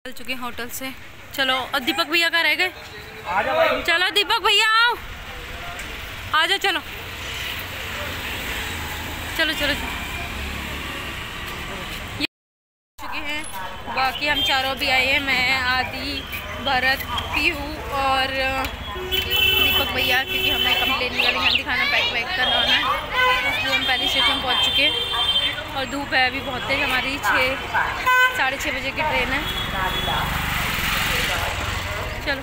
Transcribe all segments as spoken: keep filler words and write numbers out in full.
चल चुके हैं होटल से। चलो और दीपक भैया का रह गए। चलो दीपक भैया आओ, आ जाओ। चलो चलो चलो ये चुके हैं। बाकी हम चारों भी आए हैं, मैं, आदि, भरत, पीहू और दीपक भैया, क्योंकि हमें कंप्लेन निकाली यहाँ दिखाना, पैक वैक करना होना है, इसलिए हम पहले स्टेशन पहुँच चुके हैं। और धूप है अभी बहुत तेज, हमारी छः साढ़े छः बजे की ट्रेन है। चलो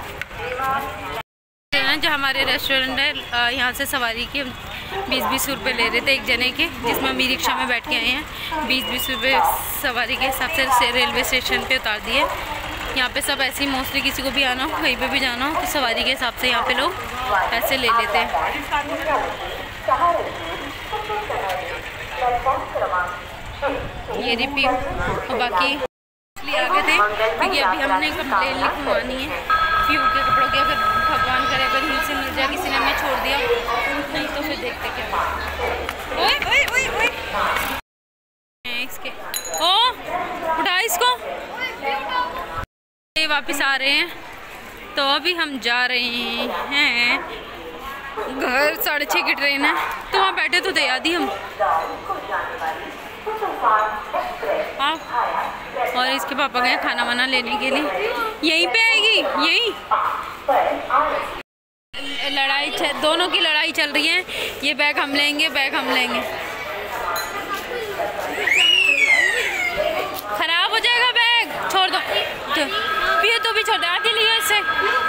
जो हमारे रेस्टोरेंट है, यहाँ से सवारी के बीस बीस रुपये ले रहे थे एक जने के, जिसमें हम ई रिक्शा में बैठ के आए हैं। बीस बीस रुपये सवारी के हिसाब से रेलवे स्टेशन पे उतार दिए। यहाँ पे सब ऐसे ही मोस्टली किसी को भी आना हो, कहीं पे भी जाना हो, तो सवारी के हिसाब से यहाँ पे लोग पैसे ले लेते हैं। ये रिपी और बाकी इसलिए आ गए थे क्योंकि अभी हमने कंप्लेन लिखवानी है पीयू के कपड़ों की। अगर भगवान करे अगर हिल से मिल जाए, किसी ने हमें छोड़ दिया, नहीं तो फिर देखते क्या। ओए ओए ओए ओए इसके ओ उठा इसको। ये वापस आ रहे हैं, तो अभी हम जा रहे हैं घर। साढ़े छः की ट्रेन है, तो वहाँ बैठे तो दे आदि हम आप। और इसके पापा गए खाना वाना लेने के लिए। यहीं पे आएगी, यहीं लड़ाई दोनों की लड़ाई चल रही है। ये बैग हम लेंगे, बैग हम लेंगे, खराब हो जाएगा बैग, छोड़ दो। पियो तो भी छोड़ दे, आती लियो इससे।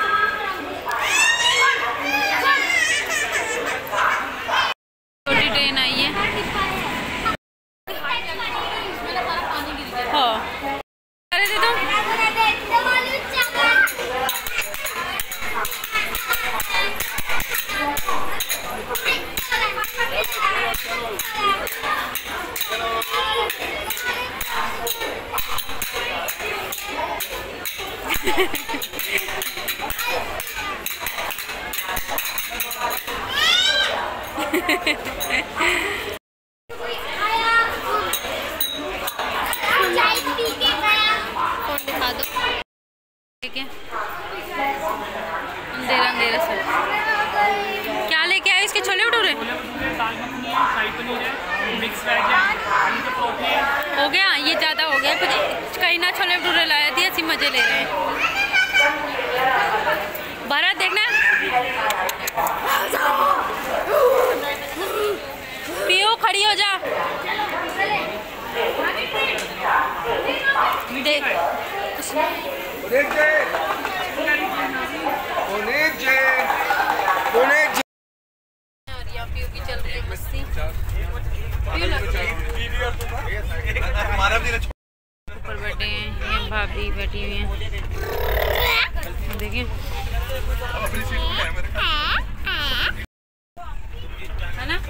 छोटी ट्रेन आई है। हाँ अरे दे दो। अंधेरा अंधेरा से क्या लेके आए? इसके छोले भटूरे हो गया, ये ज़्यादा हो गया कुछ। कहीं ना छोले भटूरे लाया थी, ऐसी मज़े ले रहे हैं। भारत देखना, पियो खड़ी हो जा। देख और यहाँ पियो की चल रही है मस्ती। ऊपर बैठे हैं, ये भाभी बैठी हुई हैं, देखिए है ना।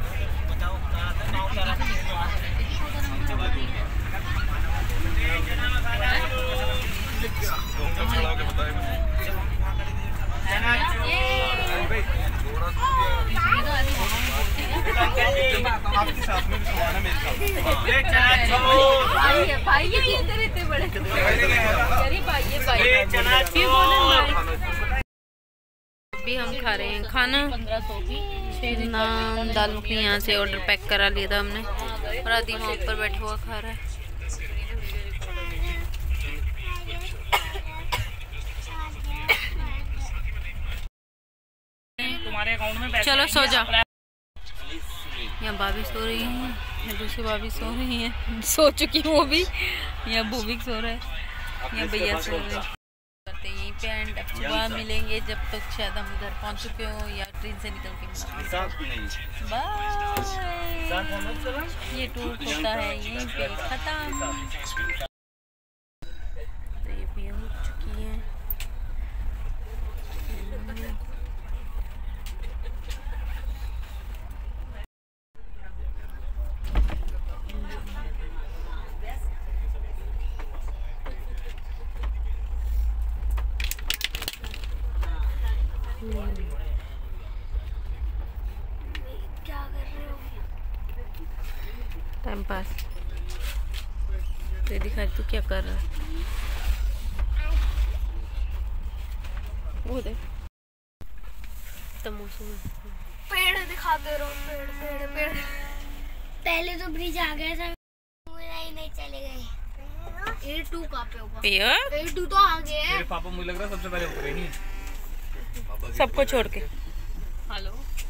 भाई ये इधर इतने बड़े अभी हम खा रहे हैं खाना। नान दाल मखनी यहाँ से ऑर्डर पैक करा लिया था हमने, और आदि वहाँ ऊपर बैठा हुआ खा रहा है। चलो सो जा। यहाँ भाभी सो रही है, दूसरी भाभी सो रही है, सो चुकी वो भी। यहाँ भूविक सो रहा है, यहाँ भैया सो रहे हैं। करते यहीं पे एंड अब सुबह मिलेंगे, जब तक शायद हम घर पहुँच चुके हो या ट्रेन से निकल के। बाय। ये टूर होता है यहीं पे खत्म। तो ये भी हो चुकी है। क्या कर रहे हो? Time pass. तो दिखा तू क्या कर रहा है। वो देख तो मौसम पेड़ दिखाते रहो, पेड़ पेड़ पेड़। पहले तो ब्रिज आ गया था, नहीं नहीं चले गए। ए टू कहाँ पे होगा? ए टू तो आ गया है। मेरे पापा मुझे लग रहा है सबसे पहले उतरे नहीं, सबको छोड़ के। हेलो,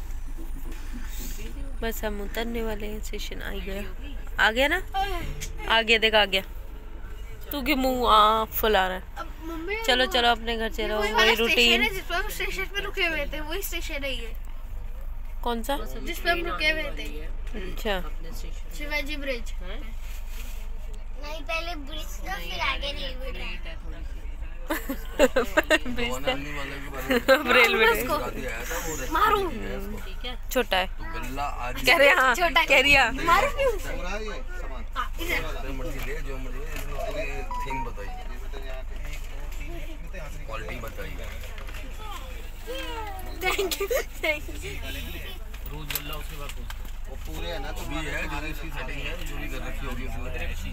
बस हम उतरने वाले हैं, स्टेशन आ गया। आ गया ना? आ गया, देख आ गया। तू के मुंह आ फुला रहा है। चलो चलो अपने घर चलो, वही रूटीन। स्टेशन पे रुके हुए थे, वही स्टेशन है ये। कौन सा? जिस पे हम रुके हुए थे। अच्छा, शिवाजी ब्रिज। नहीं पहले ब्रिज था, फिर आगे रेलवे ट्रैक। रेलवे मारू छोटा है, कह रहे हाँ, कह रही हाँ। मारू क्यों? क्वालिटी बताइए। Thank you thank you. रोज गल्ला उसके बाद वो पूरे है ना, तो भी है जो इसकी सेटिंग है, जो भी कर रखी होगी उसने।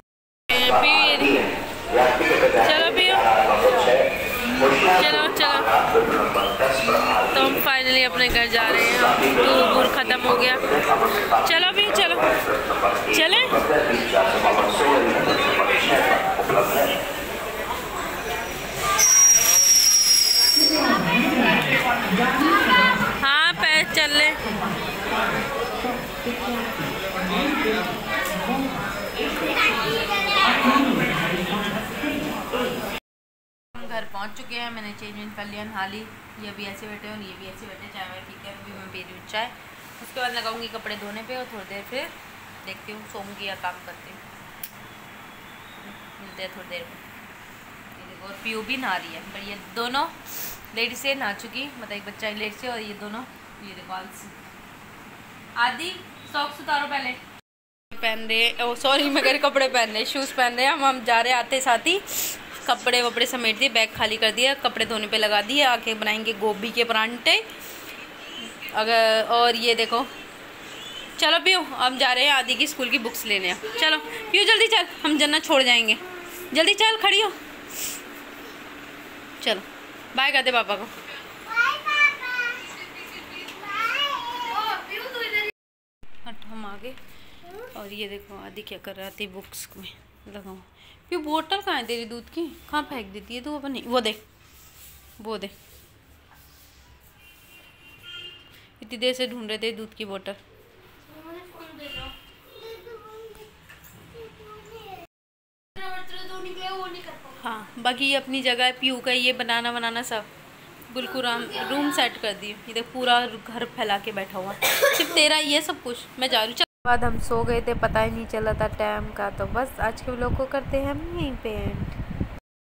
चलो पियो, चलो चलो। तो हम फाइनली अपने घर जा रहे हैं, टूर वूर खत्म हो गया। चलो पियो चलो, चले। हाँ पैर चल ले। घर पहुंच चुके हैं, मैंने चेंज वेंज कर लिया, नहा ली। ये भी ऐसे बैठे और ये भी ऐसे बैठे, चाय वाय ठीक है। अभी मैं पी रही हूँ चाय, उसके बाद लगाऊंगी कपड़े धोने पे और थोड़ी देर फिर देखती हूँ सोऊंगी या काम करती हूँ। मिलते हैं थोड़ी देर में। और पीयू भी नहा रही है, पर ये दोनों लेट से नहा चुकी, मतलब एक बच्चा लेट से और ये दोनों ये देखो आलसी। आदि सॉक्स उतारो पहले। पहन रहे, ओ सॉरी मैं कह रही कपड़े पहन रहे, शूज़ पहन रहे हैं। हम हम जा रहे आते साथ ही कपड़े वपड़े समेट दिए, बैग खाली कर दिया, कपड़े धोने पे लगा दिए। आके बनाएंगे गोभी के परांठे। अगर और ये देखो, चलो पियो हम जा रहे हैं आदि की स्कूल की बुक्स लेने। चलो पियो जल्दी चल, हम जन्नत छोड़ जाएंगे। जल्दी चल, खड़ी हो। चलो बाय कर दे पापा को। हम आ गए और ये देखो आदि क्या कर रहा थी, बुक्स में लगाओ। फिर बोतल कहाँ है तेरी दूध की, कहाँ फेंक देती है तू अपनी? वो दे, वो दे। इतनी देर से ढूंढ रहे थे दूध की बोतल। हाँ बाकी ये अपनी जगह है, पीयू का ये बनाना बनाना सब बिल्कुल रूम सेट कर दिए। ये देख पूरा घर फैला के बैठा हुआ, सिर्फ तेरा ये सब कुछ। मैं जा रही हूँ। बाद हम सो गए थे, पता ही नहीं चला था टाइम का। तो बस आज के व्लॉग को करते हैं हम यहीं पे एंड।